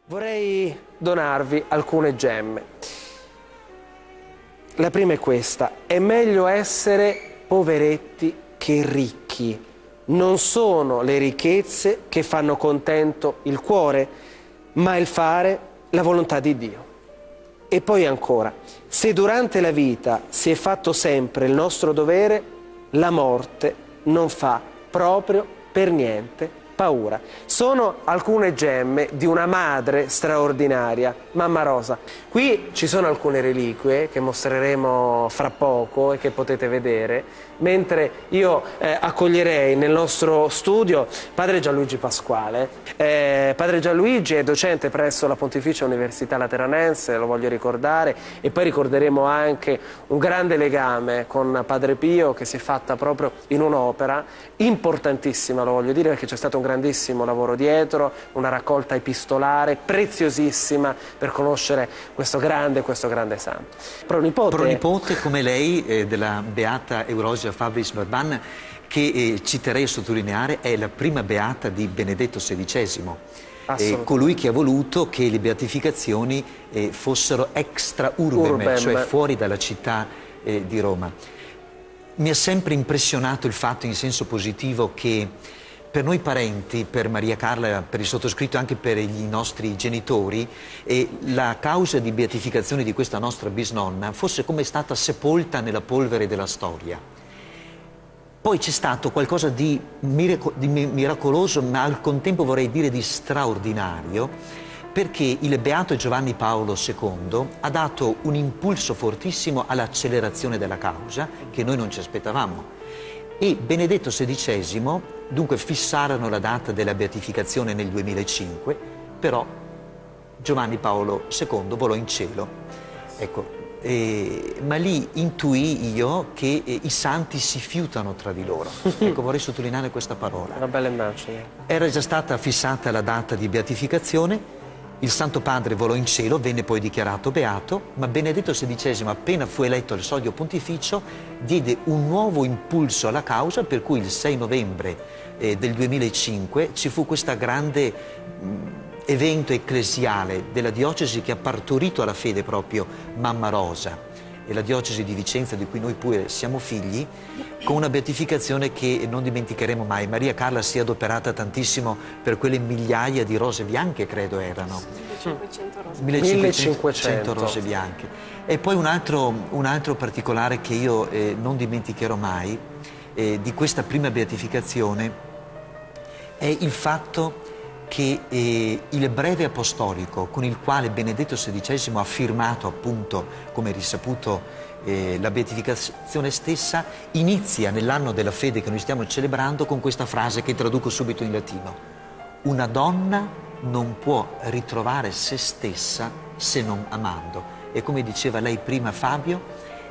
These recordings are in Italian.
Vorrei donarvi alcune gemme. La prima è questa: è meglio essere poveretti che ricchi. Non sono le ricchezze che fanno contento il cuore, ma il fare la volontà di Dio. E poi ancora, se durante la vita si è fatto sempre il nostro dovere, la morte non fa proprio per niente paura. Sono alcune gemme di una madre straordinaria, Mamma Rosa. Qui ci sono alcune reliquie che mostreremo fra poco e che potete vedere, mentre io accoglierei nel nostro studio Padre Gianluigi Pasquale. Padre Gianluigi è docente presso la Pontificia Università Lateranense, lo voglio ricordare, e poi ricorderemo anche un grande legame con Padre Pio che si è fatta proprio in un'opera importantissima, lo voglio dire, perché c'è stato un grandissimo lavoro dietro, una raccolta epistolare preziosissima per conoscere questo grande santo. Pronipote come lei della beata Eulogia Fabris Barban, che ci terrei a sottolineare è la prima beata di Benedetto XVI. Colui che ha voluto che le beatificazioni fossero extra urbem, cioè fuori dalla città di Roma. Mi ha sempre impressionato il fatto in senso positivo che per noi parenti, per Maria Carla, per il sottoscritto e anche per i nostri genitori, la causa di beatificazione di questa nostra bisnonna fosse come stata sepolta nella polvere della storia. Poi c'è stato qualcosa di miracoloso, ma al contempo vorrei dire di straordinario, perché il beato Giovanni Paolo II ha dato un impulso fortissimo all'accelerazione della causa che noi non ci aspettavamo. E Benedetto XVI, dunque fissarono la data della beatificazione nel 2005, però Giovanni Paolo II volò in cielo. Ecco, ma lì intuì io che i santi si fiutano tra di loro. Ecco, vorrei sottolineare questa parola. Una bella immagine. Era già stata fissata la data di beatificazione, il Santo Padre volò in cielo, venne poi dichiarato beato, ma Benedetto XVI, appena fu eletto al soglio pontificio, diede un nuovo impulso alla causa, per cui il 6 novembre del 2005 ci fu questo grande evento ecclesiale della diocesi che ha partorito alla fede proprio Mamma Rosa, e la diocesi di Vicenza, di cui noi pure siamo figli, con una beatificazione che non dimenticheremo mai. Maria Carla si è adoperata tantissimo per quelle migliaia di rose bianche, credo erano. 1500 rose bianche. E poi un altro particolare che io non dimenticherò mai di questa prima beatificazione è il fatto che il breve apostolico con il quale Benedetto XVI ha firmato, appunto, come risaputo, la beatificazione stessa, inizia nell'anno della fede che noi stiamo celebrando con questa frase che traduco subito in latino: una donna non può ritrovare se stessa se non amando. E come diceva lei prima, Fabio,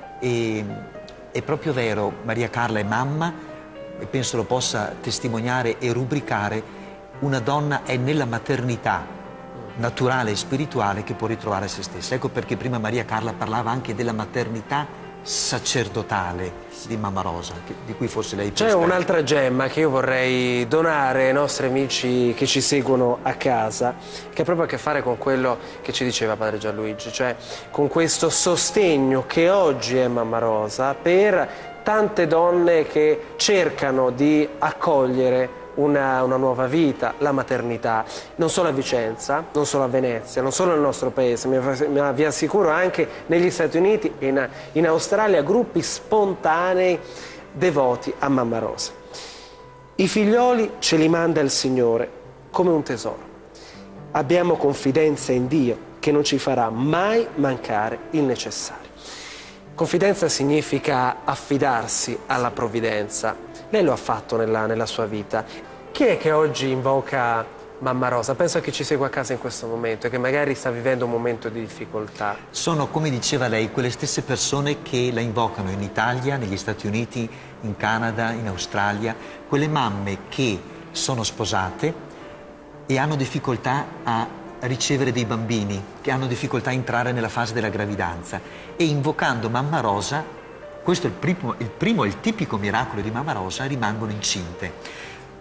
è proprio vero, Maria Carla è mamma, e penso lo possa testimoniare e rubricare. Una donna è nella maternità naturale e spirituale che può ritrovare se stessa. Ecco perché prima Maria Carla parlava anche della maternità sacerdotale di Mamma Rosa, di cui forse lei può. C'è un'altra gemma che io vorrei donare ai nostri amici che ci seguono a casa, che ha proprio a che fare con quello che ci diceva Padre Gianluigi, cioè con questo sostegno che oggi è Mamma Rosa per tante donne che cercano di accogliere una nuova vita, la maternità, non solo a Vicenza, non solo a Venezia, non solo nel nostro paese, ma vi assicuro anche negli Stati Uniti e in Australia, gruppi spontanei devoti a Mamma Rosa. I figlioli ce li manda il Signore come un tesoro. Abbiamo confidenza in Dio che non ci farà mai mancare il necessario. Confidenza significa affidarsi alla provvidenza. Lei lo ha fatto nella sua vita. Chi è che oggi invoca Mamma Rosa? Penso a chi ci segue a casa in questo momento e che magari sta vivendo un momento di difficoltà. Sono, come diceva lei, quelle stesse persone che la invocano in Italia, negli Stati Uniti, in Canada, in Australia, quelle mamme che sono sposate e hanno difficoltà a ricevere dei bambini, che hanno difficoltà a entrare nella fase della gravidanza, e invocando Mamma Rosa, questo è il tipico miracolo di Mamma Rosa, rimangono incinte.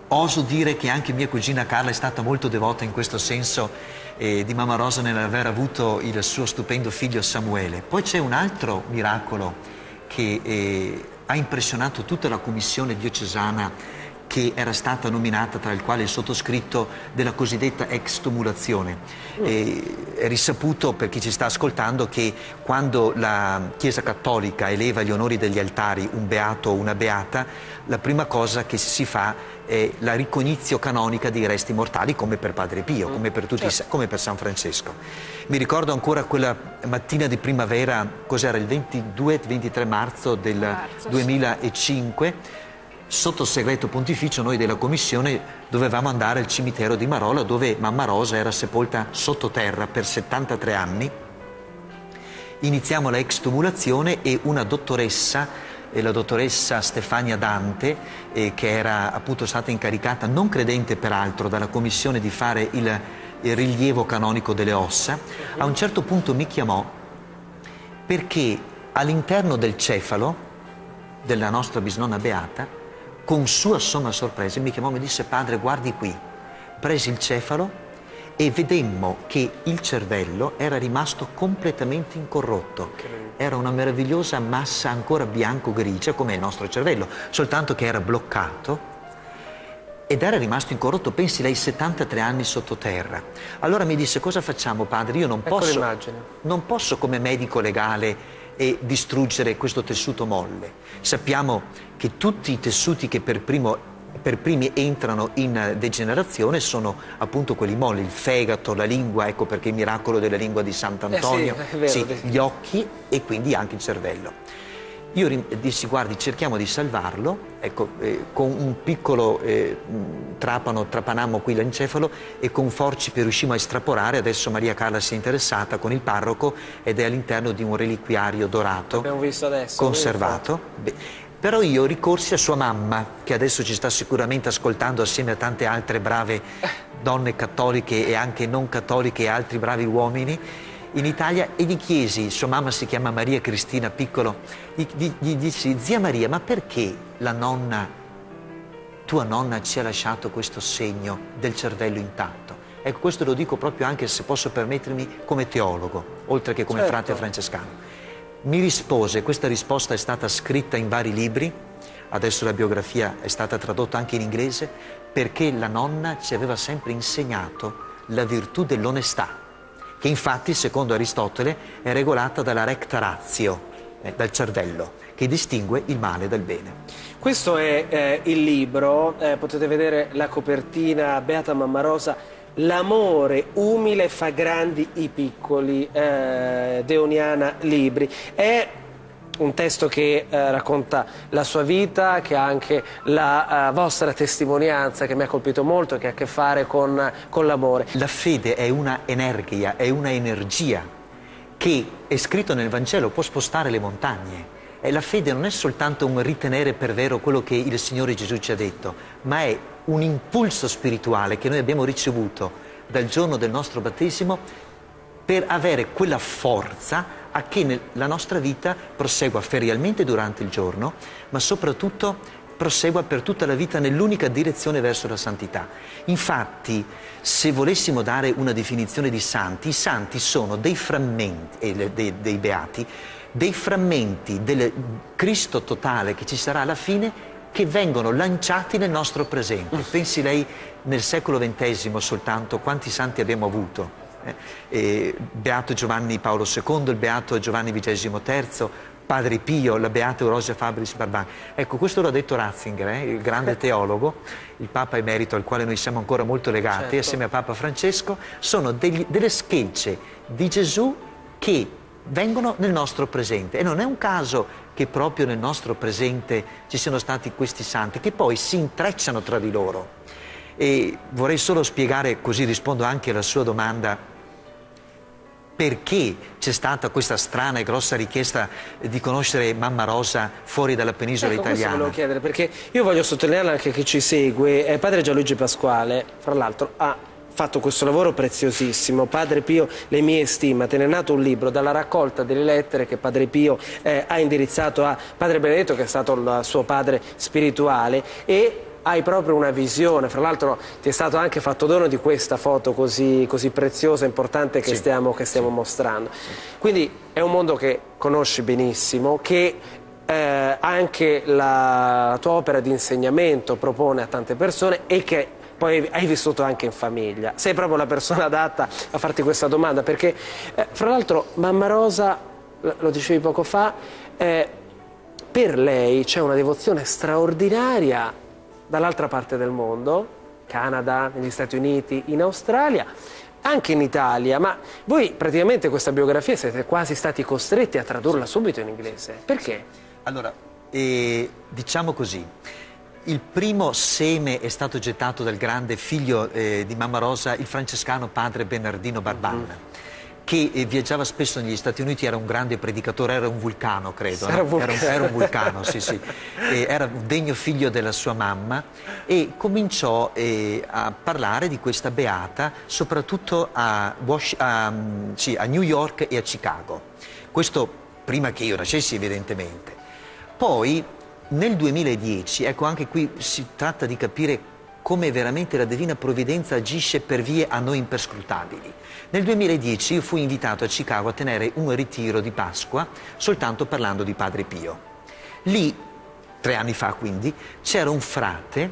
Oso dire che anche mia cugina Carla è stata molto devota in questo senso di Mamma Rosa nell'aver avuto il suo stupendo figlio Samuele. Poi c'è un altro miracolo che ha impressionato tutta la commissione diocesana che era stata nominata, tra il quale il sottoscritto, della cosiddetta extumulazione. È risaputo, per chi ci sta ascoltando, che quando la Chiesa Cattolica eleva gli onori degli altari, un beato o una beata, la prima cosa che si fa è la ricognizio canonica dei resti mortali, come per Padre Pio, come per tutti, come per San Francesco. Mi ricordo ancora quella mattina di primavera, cos'era, il 22-23 marzo del 2005, sotto segreto pontificio noi della commissione dovevamo andare al cimitero di Marola, dove Mamma Rosa era sepolta sottoterra per 73 anni. Iniziamo la extumulazione e una dottoressa, la dottoressa Stefania Dante, che era appunto stata incaricata, non credente peraltro, dalla commissione di fare il rilievo canonico delle ossa, a un certo punto mi chiamò perché all'interno del cefalo della nostra bisnonna beata, con sua somma sorpresa, mi chiamò e mi disse: padre, guardi qui. Presi il cefalo e vedemmo che il cervello era rimasto completamente incorrotto. Era una meravigliosa massa ancora bianco-grigia come il nostro cervello, soltanto che era bloccato ed era rimasto incorrotto. Pensi, lei 73 anni sottoterra. Allora mi disse: cosa facciamo, padre? Io non posso come medico legale distruggere questo tessuto molle. Sappiamo che tutti i tessuti che per primi entrano in degenerazione sono appunto quelli molli, il fegato, la lingua, ecco perché il miracolo della lingua di Sant'Antonio, gli occhi e quindi anche il cervello. Io dissi: guardi, cerchiamo di salvarlo, ecco, con un piccolo trapanammo qui l'encefalo e con forcipe riuscimmo a estrapolare. Adesso Maria Carla si è interessata con il parroco ed è all'interno di un reliquiario dorato, abbiamo visto adesso, conservato. Però io ricorsi a sua mamma, che adesso ci sta sicuramente ascoltando assieme a tante altre brave donne cattoliche e anche non cattoliche e altri bravi uomini in Italia, e gli chiesi, sua mamma si chiama Maria Cristina Piccolo, gli dissi: zia Maria, ma perché tua nonna ci ha lasciato questo segno del cervello intatto? Ecco, questo lo dico proprio anche, se posso permettermi, come teologo, oltre che come frate francescano. Mi rispose, questa risposta è stata scritta in vari libri, adesso la biografia è stata tradotta anche in inglese, perché la nonna ci aveva sempre insegnato la virtù dell'onestà, che infatti, secondo Aristotele, è regolata dalla recta ratio, dal cervello, che distingue il male dal bene. Questo è il libro, potete vedere la copertina, Beata Mamma Rosa, L'amore umile fa grandi i piccoli, Deoniana Libri. È un testo che racconta la sua vita, che ha anche la vostra testimonianza, che mi ha colpito molto, che ha a che fare con l'amore. La fede è una energia, è una energia che è scritto nel Vangelo, può spostare le montagne. E la fede non è soltanto un ritenere per vero quello che il Signore Gesù ci ha detto, ma è un impulso spirituale che noi abbiamo ricevuto dal giorno del nostro battesimo per avere quella forza a che la nostra vita prosegua ferialmente durante il giorno, ma soprattutto prosegua per tutta la vita nell'unica direzione verso la santità. Infatti, se volessimo dare una definizione di santi, i santi sono dei frammenti, dei beati, dei frammenti del Cristo totale che ci sarà alla fine, che vengono lanciati nel nostro presente. Pensi lei, nel secolo XX soltanto, quanti santi abbiamo avuto? Beato Giovanni Paolo II, il Beato Giovanni XXIII, Padre Pio, la Beata Eulogia Fabris Barban. Ecco, questo l'ha detto Ratzinger, il grande teologo, il Papa emerito al quale noi siamo ancora molto legati, assieme a Papa Francesco. Sono delle schegge di Gesù che vengono nel nostro presente, e non è un caso che proprio nel nostro presente ci siano stati questi santi che poi si intrecciano tra di loro. E vorrei solo spiegare, così rispondo anche alla sua domanda, perché c'è stata questa strana e grossa richiesta di conoscere Mamma Rosa fuori dalla penisola italiana. Questo volevo chiedere, perché io voglio sottolineare anche che ci segue padre Gianluigi Pasquale, fra l'altro ha fatto questo lavoro preziosissimo. Padre Pio, le mie stimate, ne è nato un libro dalla raccolta delle lettere che Padre Pio ha indirizzato a Padre Benedetto, che è stato il suo padre spirituale, e hai proprio una visione. Fra l'altro ti è stato anche fatto dono di questa foto così preziosa e importante che stiamo mostrando. Quindi è un mondo che conosci benissimo, che anche la tua opera di insegnamento propone a tante persone e che poi hai vissuto anche in famiglia. Sei proprio la persona adatta a farti questa domanda, perché fra l'altro Mamma Rosa, lo dicevi poco fa, per lei c'è una devozione straordinaria dall'altra parte del mondo, Canada, negli Stati Uniti, in Australia, anche in Italia, ma voi praticamente questa biografia siete quasi stati costretti a tradurla subito in inglese. Perché? Allora, diciamo così, il primo seme è stato gettato dal grande figlio di Mamma Rosa, il francescano padre Bernardino Barban, che viaggiava spesso negli Stati Uniti, era un grande predicatore, era un vulcano, credo. Era un vulcano, sì, sì. Era un degno figlio della sua mamma e cominciò a parlare di questa beata, soprattutto a New York e a Chicago. Questo prima che io nascessi, evidentemente. Poi, nel 2010, ecco, anche qui si tratta di capire come veramente la Divina Provvidenza agisce per vie a noi imperscrutabili. Nel 2010 io fui invitato a Chicago a tenere un ritiro di Pasqua soltanto parlando di Padre Pio. Lì, 3 anni fa quindi, c'era un frate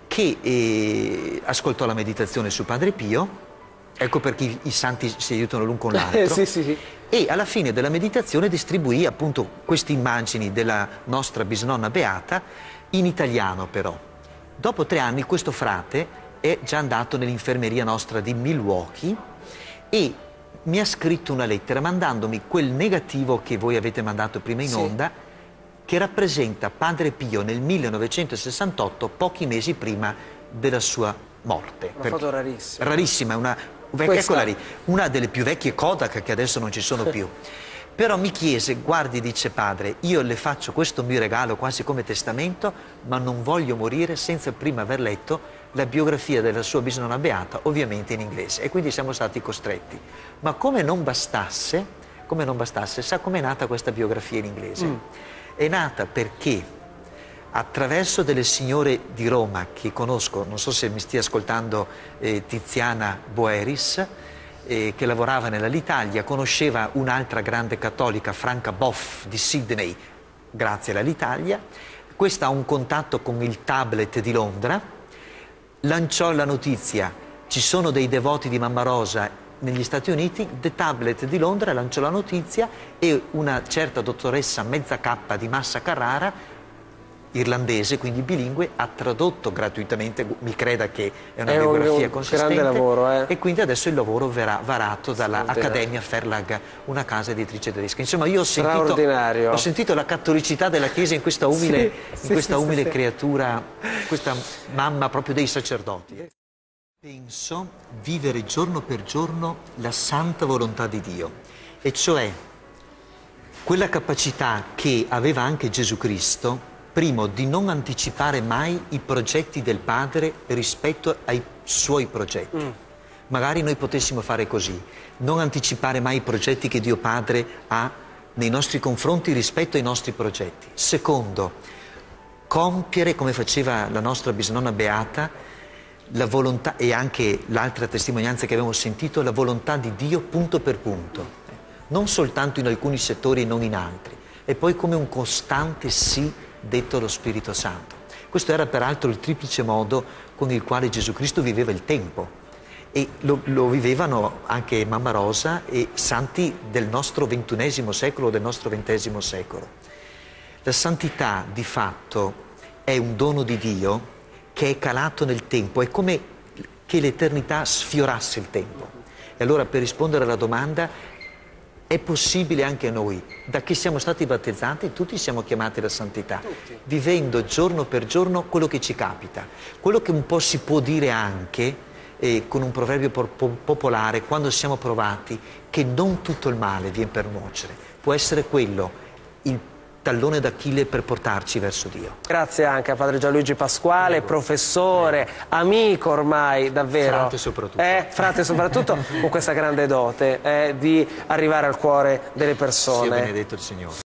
che ascoltò la meditazione su Padre Pio, ecco perché i santi si aiutano l'un con l'altro, sì. E alla fine della meditazione distribuì appunto queste immagini della nostra bisnonna beata in italiano però. Dopo 3 anni questo frate è già andato nell'infermeria nostra di Milwaukee e mi ha scritto una lettera mandandomi quel negativo che voi avete mandato prima in onda, che rappresenta Padre Pio nel 1968, pochi mesi prima della sua morte. Una foto rarissima. Rarissima, eccola lì, una delle più vecchie Kodak che adesso non ci sono più. Però mi chiese, guardi, dice padre, io le faccio questo mio regalo quasi come testamento, ma non voglio morire senza prima aver letto la biografia della sua bisnonna beata, ovviamente in inglese. E quindi siamo stati costretti. Ma come non bastasse, sa com'è nata questa biografia in inglese? È nata perché attraverso delle signore di Roma che conosco, non so se mi stia ascoltando Tiziana Boeris, che lavorava nell'Alitalia, conosceva un'altra grande cattolica, Franca Boff di Sydney, grazie all'Alitalia. Questa ha un contatto con il Tablet di Londra, lanciò la notizia, ci sono dei devoti di Mamma Rosa negli Stati Uniti, The Tablet di Londra lanciò la notizia e una certa dottoressa mezza K di Massa Carrara, irlandese, quindi bilingue, ha tradotto gratuitamente, mi creda che è una biografia consistente, grande lavoro, e quindi adesso il lavoro verrà varato dalla Accademia Verlag, una casa editrice tedesca. Insomma, io ho sentito la cattolicità della Chiesa in questa umile, umile creatura, questa mamma proprio dei sacerdoti. Penso vivere giorno per giorno la santa volontà di Dio, e cioè quella capacità che aveva anche Gesù Cristo, primo, di non anticipare mai i progetti del Padre rispetto ai suoi progetti. Magari noi potessimo fare così, non anticipare mai i progetti che Dio Padre ha nei nostri confronti rispetto ai nostri progetti. Secondo, compiere, come faceva la nostra bisnonna beata, la volontà, e anche l'altra testimonianza che abbiamo sentito, la volontà di Dio punto per punto, non soltanto in alcuni settori e non in altri, e poi come un costante sì detto allo Spirito Santo. Questo era peraltro il triplice modo con il quale Gesù Cristo viveva il tempo, e lo vivevano anche Mamma Rosa e santi del nostro XXI secolo o del nostro XX secolo. La santità di fatto è un dono di Dio che è calato nel tempo, è come che l'eternità sfiorasse il tempo. E allora, per rispondere alla domanda, è possibile anche a noi, da che siamo stati battezzati, tutti siamo chiamati alla santità, vivendo giorno per giorno quello che ci capita. Quello che un po' si può dire anche, con un proverbio popolare, quando siamo provati, che non tutto il male viene per nuocere. Può essere quello il tallone d'Achille per portarci verso Dio. Grazie anche a Padre Gianluigi Pasquale, professore, amico ormai, davvero. Frate soprattutto. Frate soprattutto, con questa grande dote di arrivare al cuore delle persone. Sia benedetto il Signore.